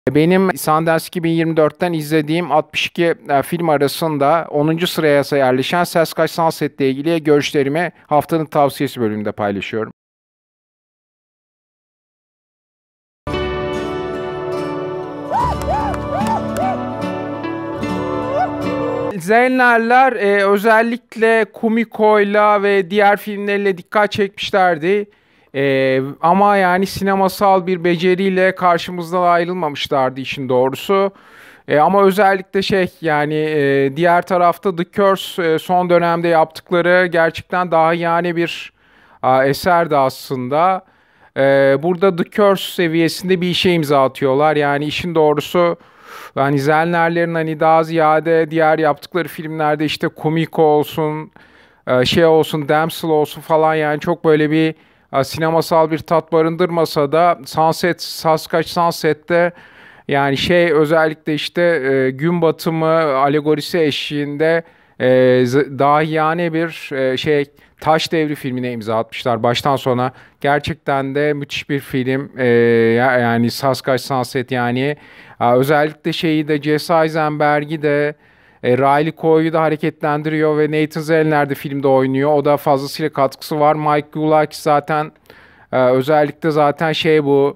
Benim Sundance 2024'ten izlediğim 62 film arasında 10. sıraya yerleşen Sasquatch Sunset ile ilgili görüşlerimi haftanın tavsiyesi bölümünde paylaşıyorum. Zellner'ler özellikle Kumiko'yla ve diğer filmleriyle dikkat çekmişlerdi. Ama yani sinemasal bir beceriyle karşımızdan ayrılmamışlardı işin doğrusu. Ama özellikle diğer tarafta The Curse son dönemde yaptıkları gerçekten daha yani bir eserdi aslında. Burada The Curse seviyesinde bir işe imza atıyorlar. Yani işin doğrusu hani Zellner'lerin hani daha ziyade diğer yaptıkları filmlerde işte Kumiko olsun, olsun, Damsel olsun falan yani çok böyle bir sinemasal bir tat barındırmasa da Sasquatch Sunset'te yani özellikle işte gün batımı alegorisi eşliğinde dahiyane bir taş devri filmine imza atmışlar baştan sona. Gerçekten de müthiş bir film. Yani Sasquatch Sunset yani. Özellikle Jesse Eisenberg'i de Riley Coy'u da hareketlendiriyor ve Nathan Zellner de filmde oynuyor. O da fazlasıyla katkısı var. Mike Gulak zaten özellikle zaten bu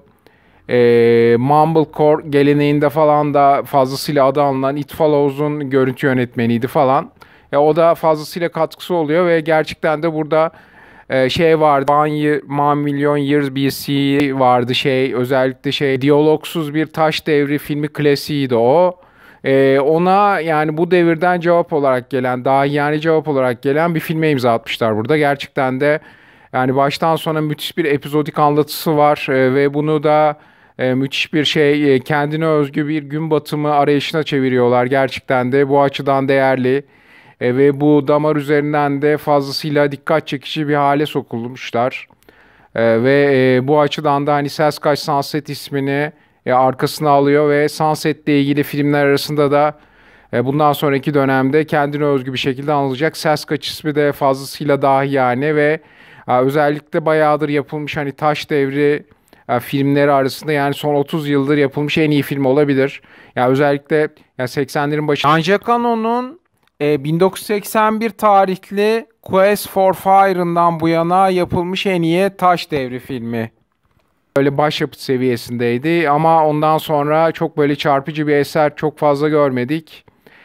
Mumblecore geleneğinde falan da fazlasıyla adı anılan It Follows'un görüntü yönetmeniydi falan. O da fazlasıyla katkısı oluyor ve gerçekten de burada vardı. One Million Years BC vardı özellikle diyalogsuz bir taş devri filmi klasiğiydi o. Ona yani bu devirden cevap olarak gelen, daha yani cevap olarak gelen bir filme imza atmışlar burada. Gerçekten de yani baştan sona müthiş bir epizodik anlatısı var ve bunu da müthiş bir kendine özgü bir gün batımı arayışına çeviriyorlar. Gerçekten de bu açıdan değerli ve bu damar üzerinden de fazlasıyla dikkat çekici bir hale sokulmuşlar. Bu açıdan da hani Sasquatch Sunset ismini arkasına alıyor ve Sunset ile ilgili filmler arasında da bundan sonraki dönemde kendine özgü bir şekilde anılacak. Sasquatch ismi de fazlasıyla dahi yani ve özellikle bayağıdır yapılmış hani taş devri filmleri arasında yani son 30 yıldır yapılmış en iyi film olabilir. Yani özellikle 80'lerin başı. Jean Canon'un 1981 tarihli Quest for Fire'ından bu yana yapılmış en iyi taş devri filmi. Böyle başyapıt seviyesindeydi ama ondan sonra çok böyle çarpıcı bir eser çok fazla görmedik.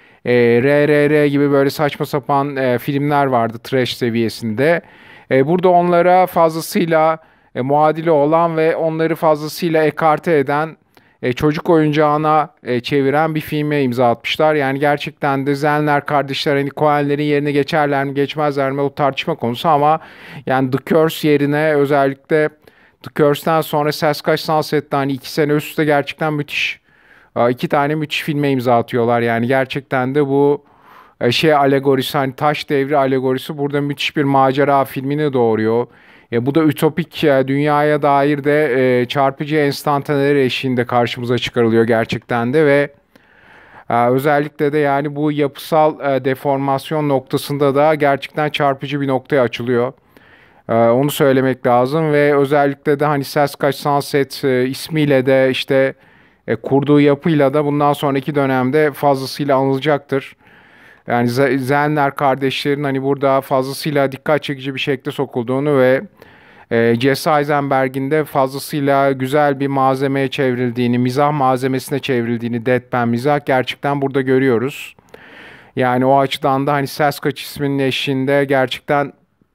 RRR gibi böyle saçma sapan filmler vardı trash seviyesinde. Burada onlara fazlasıyla muadili olan ve onları fazlasıyla ekarte eden çocuk oyuncağına çeviren bir filme imza atmışlar. Yani gerçekten de Zellner kardeşler hani Coen'lerin yerine geçerler mi geçmezler mi o tartışma konusu ama yani The Curse yerine özellikle The Curse'den sonra Sasquatch Sunset'te hani 2 sene üst üste gerçekten müthiş iki tane müthiş filme imza atıyorlar. Yani gerçekten de bu alegorisi hani taş devri alegorisi burada müthiş bir macera filmini doğuruyor. Bu da ütopik dünyaya dair de çarpıcı enstantaneler eşliğinde karşımıza çıkarılıyor gerçekten de ve özellikle de yani bu yapısal deformasyon noktasında da gerçekten çarpıcı bir noktaya açılıyor. Onu söylemek lazım ve özellikle de hani Sasquatch Sunset ismiyle de işte kurduğu yapıyla da bundan sonraki dönemde fazlasıyla anılacaktır. Yani Zellner kardeşlerin hani burada fazlasıyla dikkat çekici bir şekilde sokulduğunu ve Jesse Eisenberg'in de fazlasıyla güzel bir malzemeye çevrildiğini, mizah malzemesine çevrildiğini, deadpan mizah gerçekten burada görüyoruz. Yani o açıdan da hani Sasquatch isminin eşliğinde gerçekten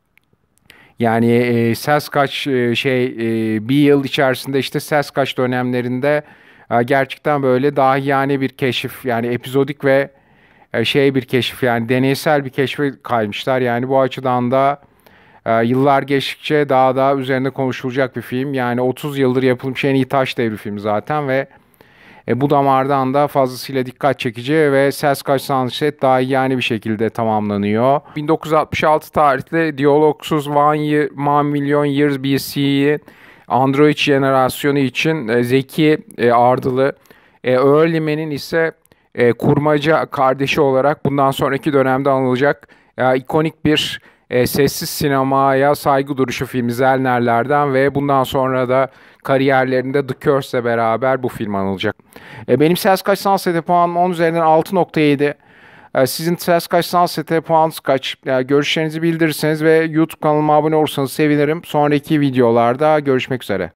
yani Sasquatch bir yıl içerisinde işte Sasquatch dönemlerinde gerçekten böyle dahiyane bir keşif yani epizodik ve bir keşif yani deneysel bir keşfe kaymışlar. Yani bu açıdan da yıllar geçtikçe daha da üzerinde konuşulacak bir film. Yani 30 yıldır yapılmış en iyi taş devri film zaten ve bu damardan da fazlasıyla dikkat çekici ve Sasquatch Sunset daha yani bir şekilde tamamlanıyor. 1966 tarihli diyalogsuz One Million Years BC'yi Android jenerasyonu için Zeki Ardılı, Early Man'in ise kurmaca kardeşi olarak bundan sonraki dönemde anılacak ikonik bir sessiz sinemaya saygı duruşu filmi Zellner'lerden ve bundan sonra da kariyerlerinde The Curse'le beraber bu film anılacak. Benim Ses Kaç Sunset'e puanım 10 üzerinden 6.7. Sizin Ses Kaç Sunset'e puanınız kaç? Görüşlerinizi bildirirseniz ve YouTube kanalıma abone olursanız sevinirim. Sonraki videolarda görüşmek üzere.